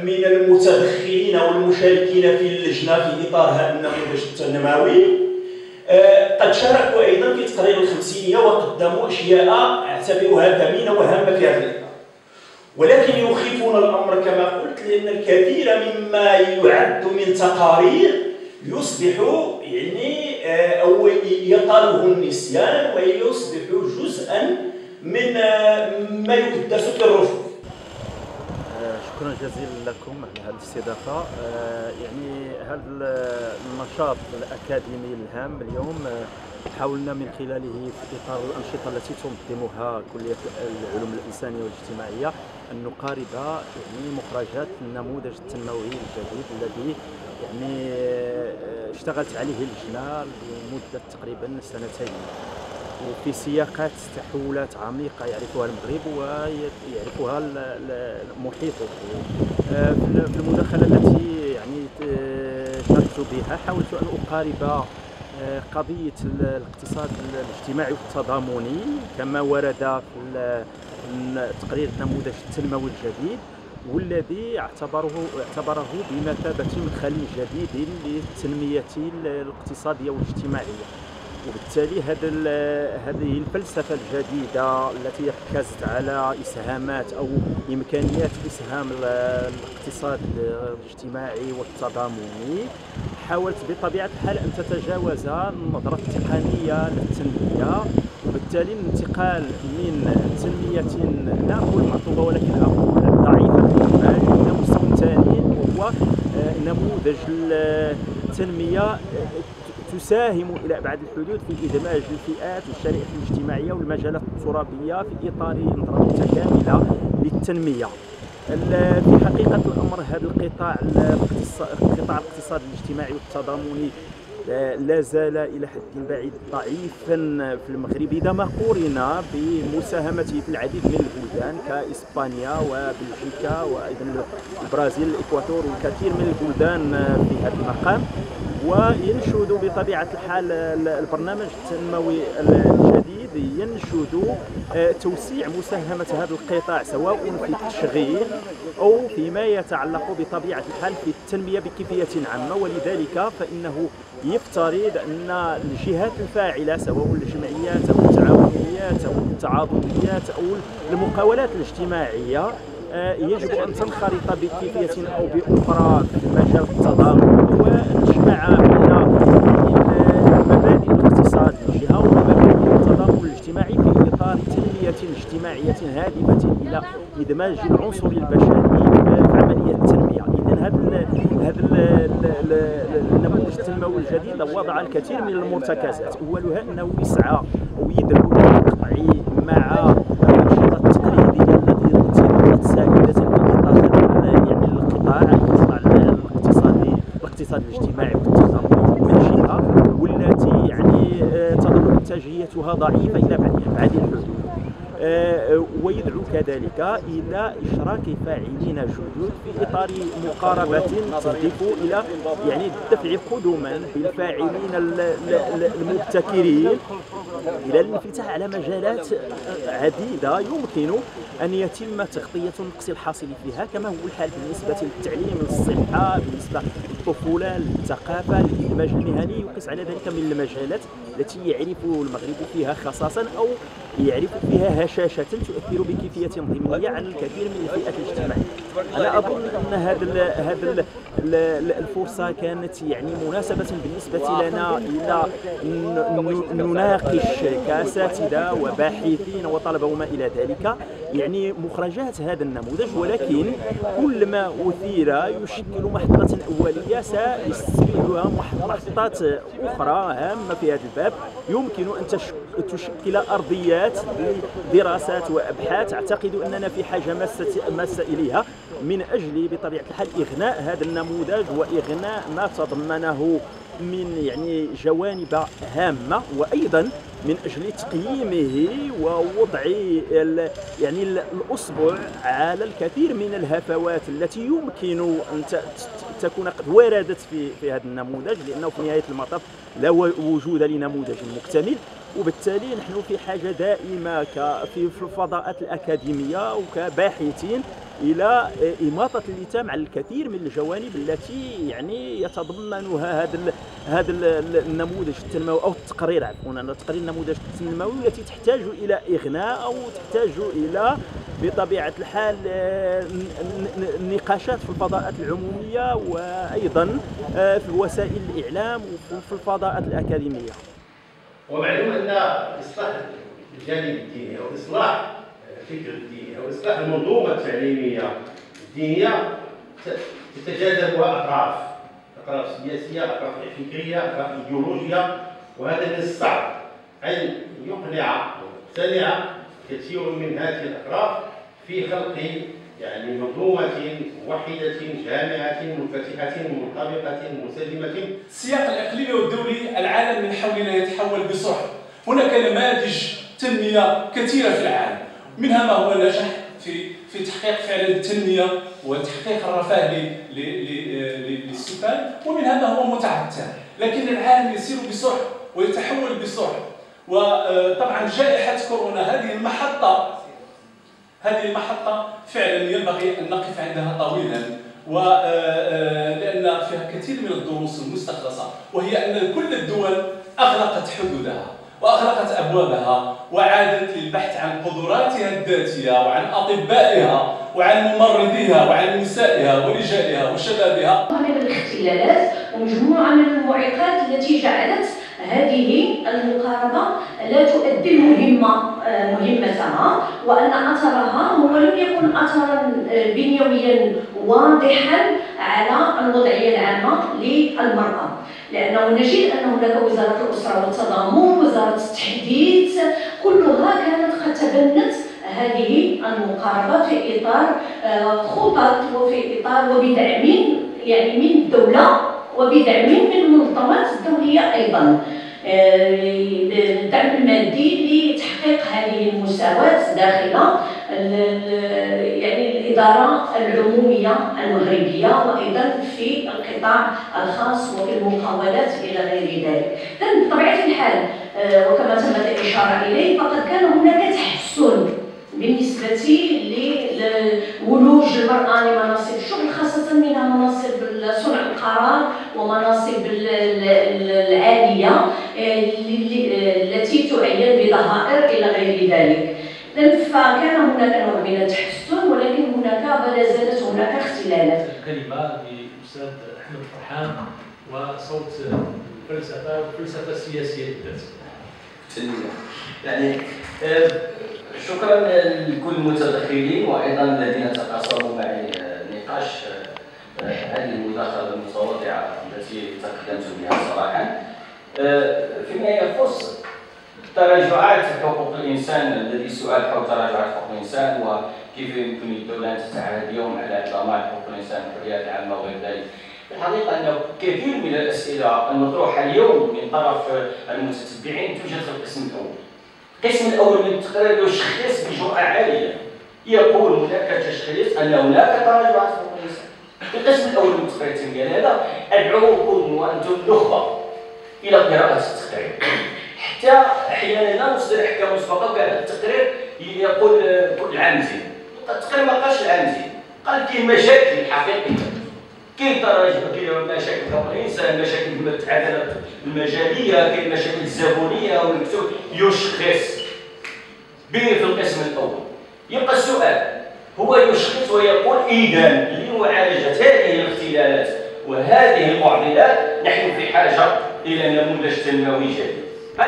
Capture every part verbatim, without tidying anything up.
من المتدخلين والمشاركين في اللجنة في إطار هذا النموذج التنموي قد شاركوا أيضا في تقرير الخمسينية وقدموا أشياء أعتبرها ثمينة وهامة في هذا الإطار. ولكن يخيفنا الأمر كما قلت لأن الكثير مما يعد من تقارير يصبح يعني أو يطاله النسيان ويصبح جزءا من ما يكدس في الرفوف. شكرا جزيلا لكم على هذه الاستضافه. يعني هذا النشاط الاكاديمي الهام اليوم حاولنا من خلاله في اطار الانشطه التي تنظمها كليه العلوم الانسانيه والاجتماعيه ان نقارب يعني مخرجات النموذج التنموي الجديد الذي يعني اشتغلت عليه اللجنه لمده تقريبا سنتين، وفي سياقات تحولات عميقة يعرفها المغرب ويعرفها محيطه. في المداخلة التي يعني شاركت بها حاولت أن أقارب قضية الاقتصاد الاجتماعي والتضامني كما ورد في تقرير النموذج التنموي الجديد، والذي اعتبره اعتبره بمثابة مدخل جديد للتنمية الاقتصادية والاجتماعية. وبالتالي هذا هذه الفلسفه الجديده التي ركزت على اسهامات او امكانيات اسهام الاقتصاد الاجتماعي والتضامني حاولت بطبيعه الحال ان تتجاوز النظره التقنيه للتنميه، وبالتالي الانتقال من تنميه لا اقول مطلوبه ولكن اقول ضعيفه الايمان الى مستوى ثاني وهو نموذج التنميه تساهم إلى أبعد الحدود في إدماج الفئات والشرائح الاجتماعية والمجالات الترابية في إطار نظرة متكاملة للتنمية. في حقيقة الأمر هذا القطاع قطاع الاقتصاد الاجتماعي والتضامني لا زال إلى حد بعيد ضعيفا في المغرب إذا ما قورن بمساهمته في العديد من البلدان كإسبانيا وبلجيكا وأيضا البرازيل الإكواتور والكثير من البلدان في هذا المقام. وينشد بطبيعة الحال البرنامج التنموي الجديد ينشد توسيع مساهمة هذا القطاع سواء في التشغيل أو فيما يتعلق بطبيعة الحال في التنمية بكيفية عامة، ولذلك فإنه يفترض أن الجهات الفاعلة سواء الجمعيات أو التعاونيات أو التعاضديات أو المقاولات الاجتماعية يجب أن تنخرط بكيفية أو بأخرى في مجال التضامن وتجمع بين مبادئ الاقتصاد من جهة ومبادئ التضامن الاجتماعي في إطار تنمية اجتماعية هادفة إلى إدماج العنصر البشري في عملية التنمية. إذن هذا هذا النموذج التنموي الجديد وضع الكثير من المرتكزات، أولها أنه يسعى أو يدعو بالقطع مع الأنشطة التقليدية التي ظلت سائدة في إطار يعني القطاع الاقتصادي الاقتصاد الاجتماعي والتضامني من جهة، والتي يعني تظل إنتاجيتها ضعيفة إلى أبعد الحدود. ويدعو كذلك إلى إشراك فاعلين جدد في إطار مقاربة تهدف إلى يعني الدفع قدما بالفاعلين المبتكرين إلى الانفتاح على مجالات عديدة يمكن أن يتم تغطية النقص الحاصل فيها، كما هو الحال بالنسبة للتعليم، للصحة، بالنسبة للطفولة، للثقافة، للإدماج المهني، وقس على ذلك من المجالات التي يعرف المغرب فيها خصاصا أو يعرف فيها هشاشة تؤثر بكيفية ضمنية على الكثير من الفئات الاجتماعية. أنا أظن أن هذا هذا الفرصة كانت يعني مناسبة بالنسبة لنا إلى نناقش كأساتذة وباحثين وطلبة وما إلى ذلك يعني مخرجات هذا النموذج، ولكن كل ما أثير يشكل محطة أولية سيستقبلها محطات أخرى هامة في هذا الباب يمكن أن تشكل أرضيات لدراسات وأبحاث أعتقد أننا في حاجة ماسة إليها من أجل بطبيعة الحال إغناء هذا النموذج وإغناء ما تضمنه من يعني جوانب هامة، وأيضا من أجل تقييمه ووضع يعني الأصبع على الكثير من الهفوات التي يمكن أن تكون قد وردت في في هذا النموذج، لأنه في نهاية المطاف لا وجود لنموذج مكتمل. وبالتالي نحن في حاجة دائمة في الفضاءات الأكاديمية وكباحثين إلى إماطة اللثام على الكثير من الجوانب التي يعني يتضمنها هذا هذا النموذج التنموي أو التقرير عفوا تقرير النموذج التنموي التي تحتاج إلى إغناء أو تحتاج إلى بطبيعة الحال النقاشات في الفضاءات العمومية وأيضا في وسائل الإعلام وفي الفضاءات الأكاديمية. ومعلوم أن إصلاح الجانب الديني أو إصلاح الفكر الديني أو إصلاح المنظومة التعليمية الدينية تتجاذبها أطراف أطراف سياسية، أطراف فكرية، أطراف إيديولوجية، وهذا من الصعب أن يقنع ويقتنع كثير من هذه الأطراف في خلق يعني منظومة واحدة جامعة منفتحة منطبقة مسلمة. السياق الإقليمي والدولي العالم من حولنا يتحول بسرعة. هناك نماذج تنمية كثيرة في العالم، منها ما هو نجح في في تحقيق فعلا التنمية وتحقيق الرفاه للسكان، ومنها ما هو متعثر، لكن العالم يسير بسرعة ويتحول بسرعة. وطبعا جائحة كورونا هذه المحطة هذه المحطة فعلا ينبغي أن نقف عندها طويلا، ولأن فيها كثير من الدروس المستخلصة، وهي أن كل الدول أغلقت حدودها وأغلقت أبوابها وعادت للبحث عن قدراتها الذاتية وعن أطبائها وعن ممرضيها وعن نسائها ورجالها وشبابها. من الاختلالات ومجموعة من المعيقات التي جعلت هذه المقاربة لا تؤدي المهمة مهمتها، وأن أثرها هو لم يكن أثرا بنيويا واضحا على الوضعية العامة للمرأة، لأنه نجد أن هناك وزارة الأسرة والتضامن، وزارة التحديث، كلها كانت قد تبنت هذه المقاربة في إطار خطط وفي إطار وبدعم يعني من الدولة وبدعم من المنظمات الدولية أيضا، الدعم المادي لتحقيق هذه المساواة داخل يعني الإدارة العمومية المغربية وأيضا في القطاع الخاص وفي المقاولات إلى غير ذلك. لكن بطبيعة الحال وكما تمت الإشارة إليه فقد كان هناك تحسن بالنسبة لولوج المرأة لمناصب الشغل، خاصة منها مناصب صنع القرار ومناصب العالية التي تعين بظهائر إلى غير ذلك. فكان هناك نوع من التحسن، ولكن هناك ولا زالت هناك اختلالات. الكلمة للأستاذ أحمد فرحان وصوت الفلسفة والفلسفة السياسية بالذات. يعني شكرا لكل المتدخلين وايضا الذين تقاسموا معي نقاش هذه المداخله المتواضعه التي تقدمت بها صراحه. فيما يخص تراجعات حقوق الانسان، الذي سؤال حول تراجعات حقوق الانسان وكيف يمكن للدوله ان تتعهد اليوم على ضمان حقوق الانسان والحريات العامه وغير ذلك. الحقيقه انه كثير من الاسئله المطروحه اليوم من طرف المتتبعين توجد في القسم الاول. القسم الاول من التقرير يشخص بجرأة عاليه، يقول هناك تشخيص ان هناك تراجعات حقوق الانسان. في القسم الاول من التقرير تنقال هذا ادعوكم وانتم النخبه الى قراءه التقرير، حتى احيانا لا نصدر احكام مسبقه وكان التقرير يقول كل عامتين. التقرير ما قالش العامتين، قال كاين مشاكل حقيقيه، كاين تراجع، كاين مشاكل حقوق الانسان، مشاكل العداله المجاليه، كاين مشاكل الزبونيه والمكتوب يشخص به في القسم الاول. يبقى السؤال هو يشخص ويقول اذا لمعالجه هذه الاختلالات وهذه المعضلات نحن في حاجه الى نموذج تنموي جديد.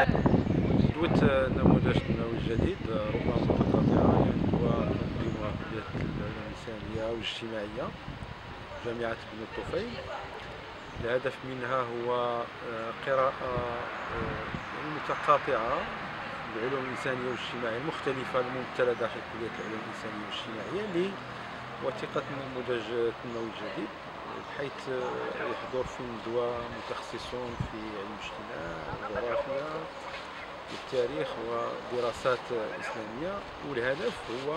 دوت نموذج تنموي جديد ربما متقاطعه، يعني هو تنظيم كليه العلوم الانسانيه والاجتماعيه جامعه ابن الطفيل. الهدف منها هو قراءه متقاطعه للعلوم الانسانيه والاجتماعيه المختلفه الممثله داخل كليه العلوم الانسانيه والاجتماعيه لوثيقه نموذج تنموي جديد، بحيث يحضر فيه ندوة متخصصون في علم الاجتماع والجغرافيا والتاريخ ودراسات إسلامية، والهدف هو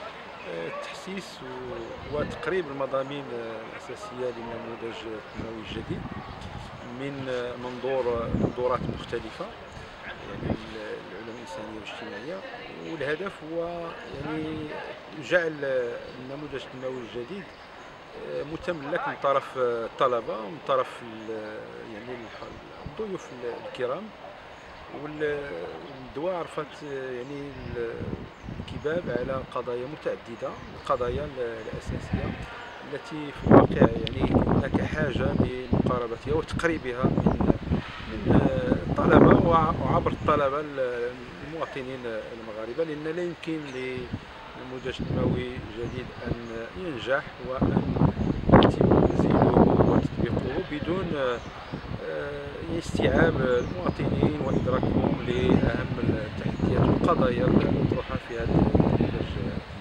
تحسيس وتقريب المضامين الأساسية للنموذج التنموي الجديد من منظور منظورات مختلفة. يعني الانسانيه والاجتماعيه، والهدف هو يعني جعل النموذج التنموي الجديد متملك من طرف الطلبه ومن طرف يعني الضيوف الكرام، والندوه عرفت يعني الكباب على قضايا متعدده، القضايا الاساسيه التي في الواقع يعني هناك حاجه لمقاربتها وتقريبها من من الطلبه وعبر الطلبه المواطنين المغاربه، لان لا يمكن لنموذج تنموي جديد ان ينجح وان يتم تنزيله وتطبيقه بدون استيعاب المواطنين وادراكهم لاهم التحديات والقضايا المطروحه في هذا النموذج.